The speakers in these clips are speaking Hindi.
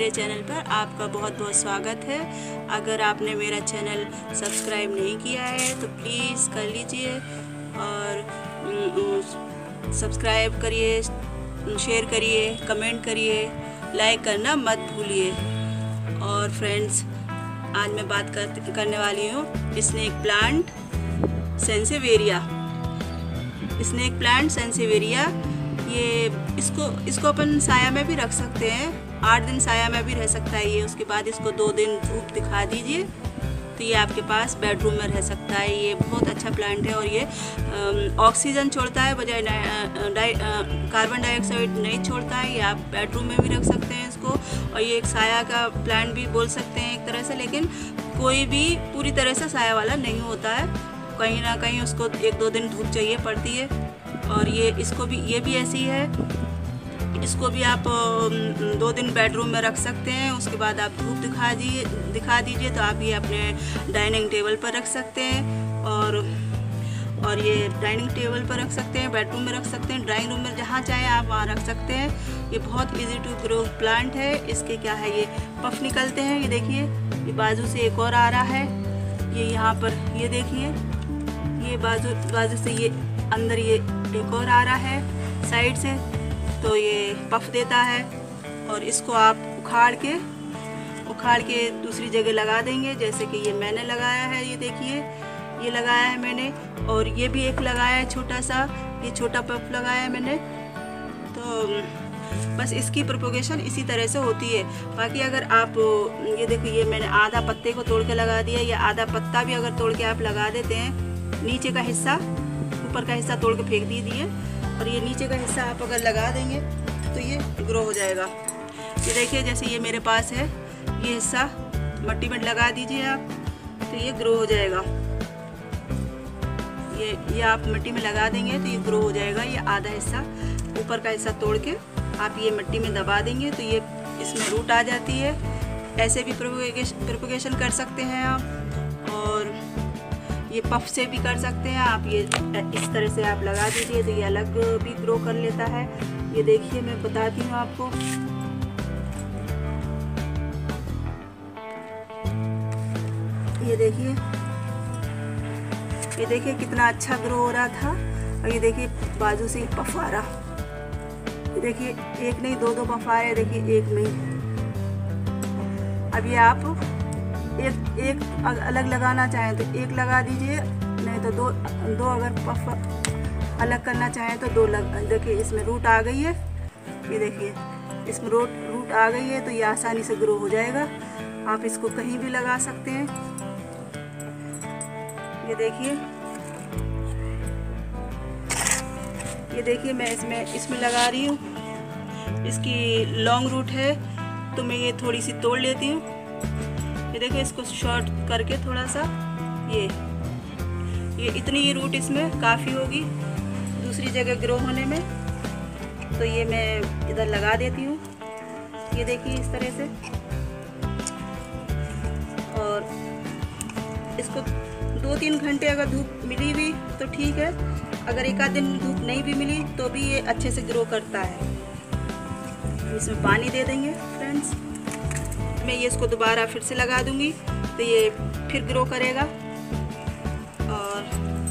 मेरे चैनल पर आपका बहुत बहुत स्वागत है। अगर आपने मेरा चैनल सब्सक्राइब नहीं किया है तो प्लीज़ कर लीजिए और सब्सक्राइब करिए, शेयर करिए, कमेंट करिए, लाइक करना मत भूलिए। और फ्रेंड्स, आज मैं बात करने वाली हूँ स्नेक प्लांट सेंसेवेरिया। ये इसको अपन साया में भी रख सकते हैं, 8 दिन साया में भी रह सकता है ये। उसके बाद इसको 2 दिन धूप दिखा दीजिए तो ये आपके पास बेडरूम में रह सकता है। ये बहुत अच्छा प्लांट है और ये ऑक्सीजन छोड़ता है बजाय कार्बन डाइऑक्साइड नहीं छोड़ता है। ये आप बेडरूम में भी रख सकते हैं इसको, और ये एक साया का प्लांट भी बोल सकते हैं एक तरह से, लेकिन कोई भी पूरी तरह से साया वाला नहीं होता है। कहीं ना कहीं उसको 1-2 दिन धूप चाहिए पड़ती है। और ये भी ऐसी है, इसको भी आप 2 दिन बेडरूम में रख सकते हैं। उसके बाद आप धूप दिखा दीजिए तो आप ये अपने डाइनिंग टेबल पर रख सकते हैं। और ये डाइनिंग टेबल पर रख सकते हैं, बेडरूम में रख सकते हैं, ड्राइंग रूम में, जहाँ चाहे आप वहाँ रख सकते हैं। ये बहुत इजी टू ग्रो प्लांट है। इसके क्या है, ये पफ निकलते हैं। ये देखिए, ये बाजू से एक और आ रहा है, ये यहाँ पर, ये देखिए, ये बाजू से ये अंदर ये एक और आ रहा है साइड से, तो ये पफ देता है। और इसको आप उखाड़ के दूसरी जगह लगा देंगे, जैसे कि ये मैंने लगाया है। ये देखिए, ये लगाया है मैंने, और ये भी एक लगाया है छोटा सा, ये छोटा पफ लगाया है मैंने। तो बस इसकी प्रोपोगेशन इसी तरह से होती है। बाकी अगर आप ये देखिए, ये मैंने आधा पत्ते को तोड़ के लगा दिया, या आधा पत्ता भी अगर तोड़ के आप लगा देते हैं, नीचे का हिस्सा, ऊपर का हिस्सा तोड़ के फेंक दीजिए, और ये नीचे का हिस्सा आप अगर लगा देंगे तो ये ग्रो हो जाएगा। ये देखिए, जैसे ये मेरे पास है, ये हिस्सा मिट्टी में लगा दीजिए आप तो ये ग्रो हो जाएगा। ये आप मिट्टी में लगा देंगे तो ये ग्रो हो जाएगा। ये आधा हिस्सा, ऊपर का हिस्सा तोड़ के आप ये मिट्टी में दबा देंगे तो ये इसमें रूट आ जाती है। ऐसे भी प्रोपोगेशन कर सकते हैं आप, और ये पफ से भी कर सकते हैं आप। ये इस तरह से आप लगा दीजिए तो ये अलग भी ग्रो कर लेता है। ये देखिए, मैं बताती हूँ आपको। ये देखिए कितना अच्छा ग्रो हो रहा था। और ये देखिए बाजू से पफ आ रहा, ये देखिए, एक नहीं 2 पफ आ रहे, देखिए एक नहीं। अब ये आप एक अलग लगाना चाहें तो एक लगा दीजिए, नहीं तो दो अगर पफ अलग करना चाहें तो 2 देखिए, इसमें रूट आ गई है। ये देखिए, इसमें रूट आ गई है तो ये आसानी से ग्रो हो जाएगा। आप इसको कहीं भी लगा सकते हैं। ये देखिए, मैं इसमें लगा रही हूँ। इसकी लॉन्ग रूट है तो मैं ये थोड़ी सी तोड़ लेती हूँ। ये देखिए, इसको शॉर्ट करके थोड़ा सा, ये इतनी ही रूट इसमें काफ़ी होगी दूसरी जगह ग्रो होने में। तो ये मैं इधर लगा देती हूँ। ये देखिए इस तरह से। और इसको 2-3 घंटे अगर धूप मिली भी तो ठीक है, अगर 1 दिन धूप नहीं भी मिली तो भी ये अच्छे से ग्रो करता है। इसमें पानी दे देंगे फ्रेंड्स। मैं ये इसको दोबारा फिर से लगा दूंगी तो ये फिर ग्रो करेगा। और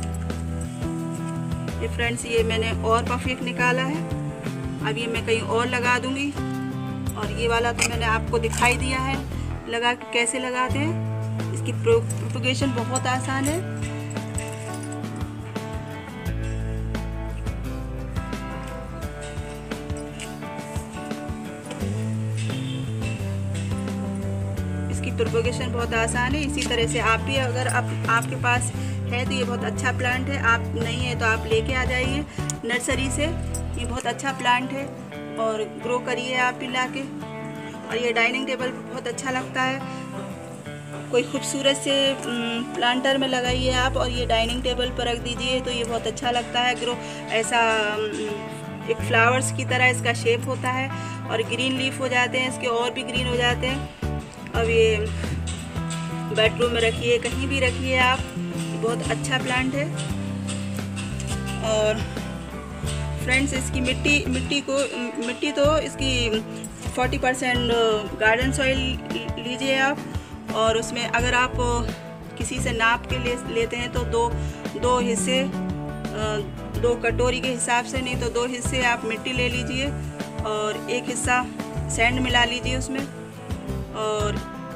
ये फ्रेंड्स, ये मैंने और पफ एक निकाला है, अब ये मैं कहीं और लगा दूंगी। और ये वाला तो मैंने आपको दिखाई दिया है लगा के कैसे लगाते हैं। इसकी प्रोपोगेशन बहुत आसान है। प्रोपोगेशन बहुत आसान है। इसी तरह से आप भी, अगर आपके पास है तो ये बहुत अच्छा प्लांट है। आप नहीं है तो आप लेके आ जाइए नर्सरी से, ये बहुत अच्छा प्लांट है और ग्रो करिए आप भी लाके। और ये डाइनिंग टेबल बहुत अच्छा लगता है। कोई खूबसूरत से प्लांटर में लगाइए आप और ये डाइनिंग टेबल पर रख दीजिए तो ये बहुत अच्छा लगता है ग्रो। ऐसा एक फ्लावर्स की तरह इसका शेप होता है और ग्रीन लीफ हो जाते हैं इसके, और भी ग्रीन हो जाते हैं। अब ये बेडरूम में रखिए, कहीं भी रखिए आप, बहुत अच्छा प्लांट है। और फ्रेंड्स, इसकी मिट्टी तो इसकी 40% गार्डन सॉइल लीजिए आप, और उसमें अगर आप किसी से नाप के लेते हैं तो दो हिस्से, 2 कटोरी के हिसाब से, नहीं तो 2 हिस्से आप मिट्टी ले लीजिए और 1 हिस्सा सैंड मिला लीजिए उसमें, और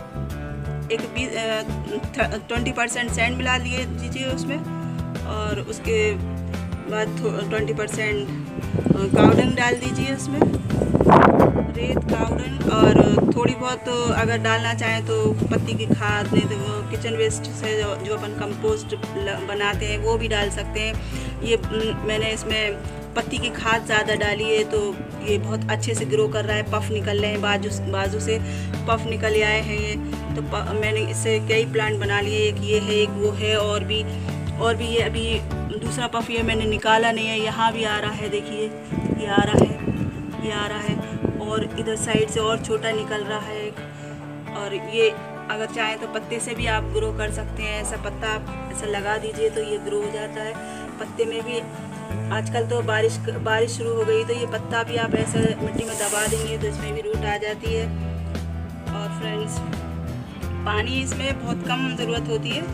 20% सैंड मिला लीजिए उसमें, और उसके बाद 20% कावडंग डाल दीजिए उसमें, रेत कावडंग, और थोड़ी बहुत अगर डालना चाहें तो पत्ती की खाद, नहीं तो वो किचन वेस्ट से जो अपन कंपोस्ट बनाते हैं वो भी डाल सकते हैं। ये मैंने इसमें पत्ती की खाद ज़्यादा डाली है तो ये बहुत अच्छे से ग्रो कर रहा है, पफ निकल रहे हैं, बाजू से पफ निकल आए हैं ये। तो मैंने इससे कई प्लांट बना लिए, एक ये है, एक वो है, और भी ये अभी दूसरा पफ ये मैंने निकाला नहीं है, यहाँ भी आ रहा है, देखिए ये आ रहा है, ये आ रहा है, और इधर साइड से और छोटा निकल रहा है एक। और ये अगर चाहें तो पत्ते से भी आप ग्रो कर सकते हैं, ऐसा पत्ता आप ऐसा लगा दीजिए तो ये ग्रो हो जाता है। पत्ते में भी आजकल तो बारिश शुरू हो गई तो ये पत्ता भी आप ऐसे मिट्टी में दबा देंगे तो इसमें भी रूट आ जाती है। और फ्रेंड्स, पानी इसमें बहुत कम ज़रूरत होती है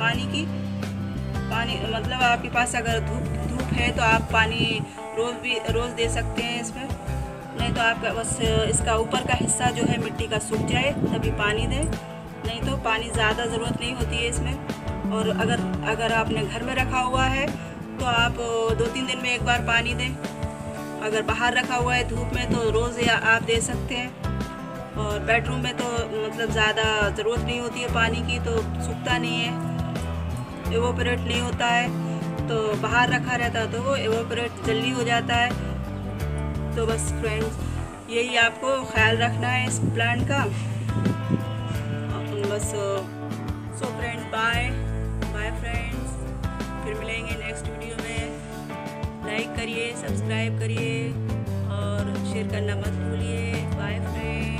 पानी मतलब आपके पास अगर धूप है तो आप पानी रोज़ दे सकते हैं इसमें, नहीं तो आपका बस इसका ऊपर का हिस्सा जो है मिट्टी का सूख जाए तभी पानी दें, नहीं तो पानी ज़्यादा ज़रूरत नहीं होती है इसमें। और अगर आपने घर में रखा हुआ है तो आप 2-3 दिन में एक बार पानी दें, अगर बाहर रखा हुआ है धूप में तो रोज़ आप दे सकते हैं। और बेडरूम में तो मतलब ज़्यादा ज़रूरत नहीं होती है पानी की, तो सूखता नहीं है, एवोपरेट नहीं होता है, तो बाहर रखा रहता है तो वो एवोपरेट जल्दी हो जाता है। तो बस फ्रेंड्स, यही आपको ख्याल रखना है इस प्लांट का। बस सो फ्रेंड्स, बाय फ्रेंड्स, फिर मिलेंगे नेक्स्ट वीडियो में। लाइक करिए, सब्सक्राइब करिए और शेयर करना मत भूलिए। Bye friends.